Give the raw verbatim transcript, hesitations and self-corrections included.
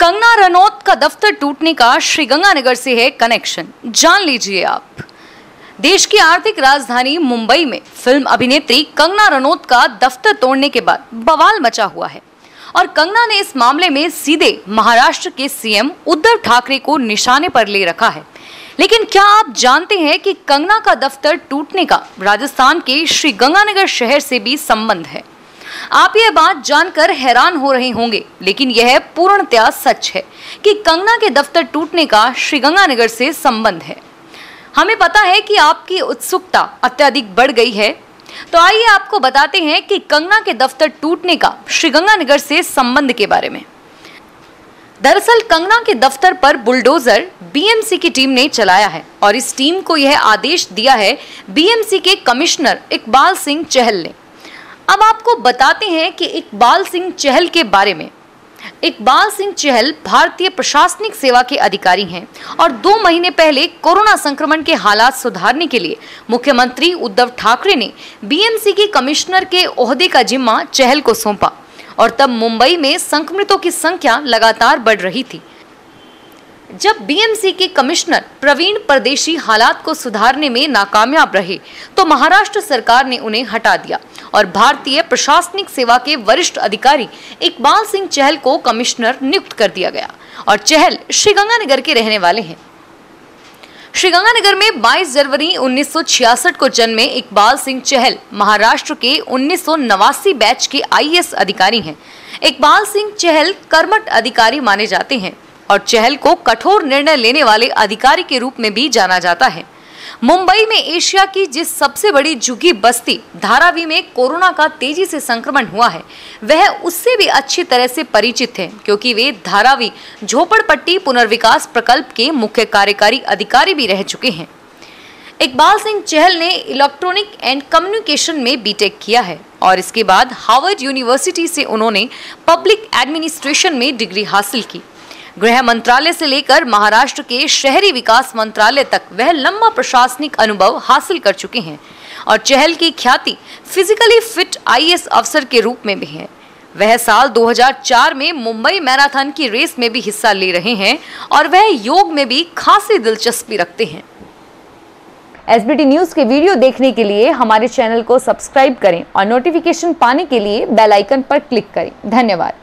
कंगना रनौत का दफ्तर टूटने का श्रीगंगानगर से है कनेक्शन, जान लीजिए आप। देश की आर्थिक राजधानी मुंबई में फिल्म अभिनेत्री कंगना रनौत का दफ्तर तोड़ने के बाद बवाल मचा हुआ है और कंगना ने इस मामले में सीधे महाराष्ट्र के सीएम उद्धव ठाकरे को निशाने पर ले रखा है। लेकिन क्या आप जानते हैं कि कंगना का दफ्तर टूटने का राजस्थान के श्रीगंगानगर शहर से भी संबंध है? आप यह बात जानकर हैरान हो रहे होंगे, लेकिन यह पूर्णतया सच है कि कंगना के दफ्तर टूटने का श्रीगंगानगर से संबंध है। हमें पता है कि आपकी उत्सुकता अत्यधिक बढ़ गई है, तो आइए आपको बताते हैं कि कंगना के दफ्तर टूटने का श्रीगंगानगर से संबंध के बारे में। दरअसल कंगना के दफ्तर पर बुलडोजर बीएमसी की टीम ने चलाया है और इस टीम को यह आदेश दिया है बीएमसी के कमिश्नर इकबाल सिंह चहल ने। अब आपको बताते हैं कि इकबाल सिंह चहल के बारे में। इकबाल सिंह चहल भारतीय प्रशासनिक सेवा के अधिकारी हैं और दो महीने पहले कोरोना संक्रमण के हालात सुधारने के लिए मुख्यमंत्री उद्धव ठाकरे ने बीएमसी के कमिश्नर के ओहदे का जिम्मा चहल को सौंपा और तब मुंबई में संक्रमितों की संख्या लगातार बढ़ रही थी। जब बीएमसी के कमिश्नर प्रवीण परदेशी हालात को सुधारने में नाकामयाब रहे तो महाराष्ट्र सरकार ने उन्हें हटा दिया और भारतीय प्रशासनिक सेवा के वरिष्ठ अधिकारी इकबाल सिंह चहल को कमिश्नर नियुक्त कर दिया गया और चहल श्रीगंगानगर के रहने वाले हैं। श्रीगंगानगर में बाईस जनवरी उन्नीस सौ छियासठ को जन्मे इकबाल सिंह चहल महाराष्ट्र के उन्नीस सौ नवासी बैच के आईएएस अधिकारी हैं। इकबाल सिंह चहल कर्मठ अधिकारी माने जाते हैं और चहल को कठोर निर्णय लेने वाले अधिकारी के रूप में भी जाना जाता है। मुंबई में एशिया की जिस सबसे बड़ी झुग्गी बस्ती धारावी में कोरोना का तेजी से संक्रमण हुआ है, वह उससे भी अच्छी तरह से परिचित है, क्योंकि वे धारावी झोपड़पट्टी पुनर्विकास प्रकल्प के मुख्य कार्यकारी अधिकारी भी रह चुके हैं। इकबाल सिंह चहल ने इलेक्ट्रॉनिक एंड कम्युनिकेशन में बीटेक किया है और इसके बाद हार्वर्ड यूनिवर्सिटी से उन्होंने पब्लिक एडमिनिस्ट्रेशन में डिग्री हासिल की। गृह मंत्रालय से लेकर महाराष्ट्र के शहरी विकास मंत्रालय तक वह लंबा प्रशासनिक अनुभव हासिल कर चुके हैं और चहल की ख्याति फिजिकली फिट आईएएस अफसर के रूप में भी है। वह साल दो हज़ार चार में मुंबई मैराथन की रेस में भी हिस्सा ले रहे हैं और वह योग में भी खासी दिलचस्पी रखते हैं। एसबीटी न्यूज के वीडियो देखने के लिए हमारे चैनल को सब्सक्राइब करें और नोटिफिकेशन पाने के लिए बेल आइकन पर क्लिक करें। धन्यवाद।